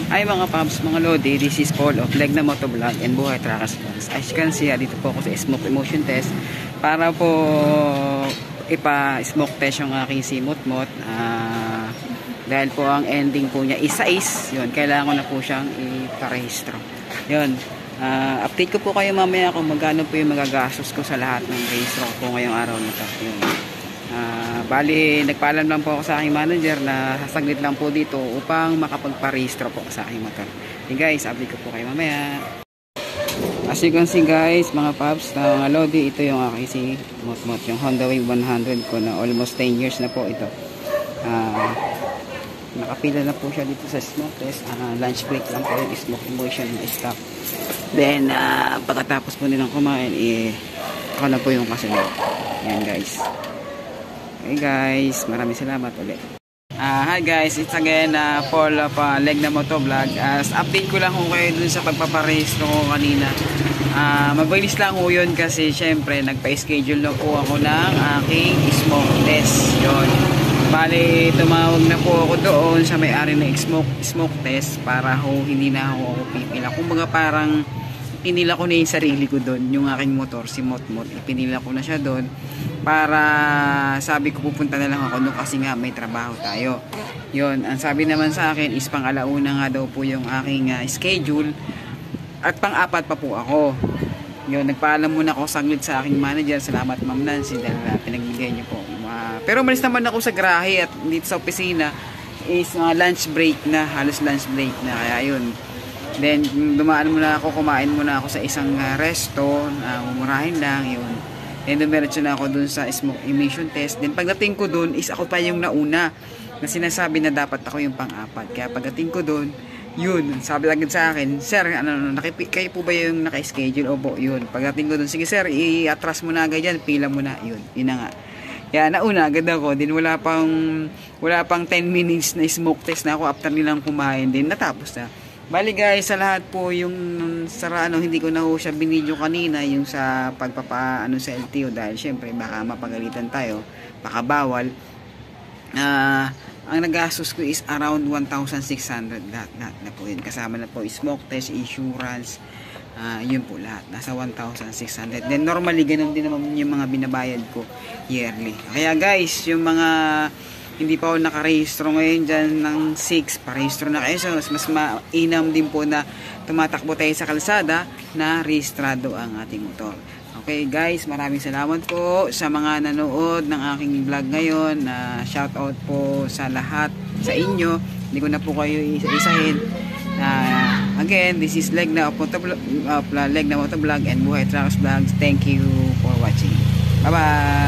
Ay mga paps, mga lodi, this is Paul of Legna Motovlog and Buhay Truckers Vlogs. As you can see, dito po ako sa smoke emotion test para po ipa-smoke test yung aking simot-mot. Dahil po ang ending po niya is yun, kailangan ko na po siyang iparehistro. Yun, update ko po kayo mamaya kung magkano po yung magagastos ko sa lahat ng rehistro ko po ngayong araw na ito. Yun. Bali, nagpaalam lang po ako sa aking manager na sasaglit lang po dito upang makapagparehistro po sa aking motor. Okay guys, update ko po kayo mamaya. As you can see guys, mga paps, na mga lodi, ito yung aking si Mot-Mot, yung Honda Wave 100 ko na almost 10 years na po ito. Nakapila na po siya dito sa smoke test. Lunch break lang po yung smoke emotion na stop. Then, pagkatapos po nilang kumain, ako na po yung kasunod. Yan guys. Okay guys, maraming salamat ulit. Hi guys, it's again Paul of Legna Motovlog. As update ko lang kung kayo dun sa pagpaparehistro ko kanina. Mabilis lang ko yun kasi syempre nagpa-schedule na po ako ng aking smoke test. Yun. Bali, tumawag na po ako doon sa may-ari ng smoke test para hindi na ako pipila. Kumbaga parang pinila ko na yung sarili ko doon, yung aking motor, si Mot-Mot. Ipinila ko na siya doon para sabi ko pupunta na lang ako doon kasi nga may trabaho tayo. Yun, ang sabi naman sa akin is pang-alauna nga daw po yung aking schedule at pang-apat pa po ako. Yun, nagpaalam muna ako saglit sa aking manager. Salamat Ma'am Nancy dahil pinagbigay niyo po. Pero malis naman ako sa grahe at dito sa opisina is lunch break na, halos lunch break na, kaya yun. Then dumaan muna ako, kumain muna ako sa isang resto, mumurahin lang yun. Then dumiretso na ako dun sa smoke emission test. Then pagdating ko dun is ako pa yung nauna na sinasabi na dapat ako yung pang-apat. Kaya pagdating ko dun, yun, sabi agad sa akin, sir, kayo po ba yung naka-schedule? Opo, yun. Pagdating ko dun, sige sir, i-atras mo na agad yan, pila mo na, yun na nga. Kaya nauna agad ako, din wala pang 10 minutes na smoke test na ako after nilang kumain, din natapos na. Bali guys, sa lahat po yung hindi ko na ho siya binidyo kanina yung sa pagpapaano sa LTO dahil syempre baka mapagalitan tayo, baka bawal. Ang nagastos ko is around 1,600 lahat na po yun. Kasama na po smoke test, insurance, yun po lahat. Nasa 1,600. Then normally ganun din naman yung mga binabayad ko yearly. Kaya guys, yung mga hindi pa ako nakarehistro ngayon dyan ng 6, parehistro na kayo. So, mas mainam din po na tumatakbo tayo sa kalsada na rehistrado ang ating motor. Okay guys, maraming salamat po sa mga nanood ng aking vlog ngayon. Shout out po sa lahat sa inyo. Hindi ko na po kayo isa-isahin. Again, this is Legna Motovlog and Buhay Truckers Vlogs. Thank you for watching. Bye-bye!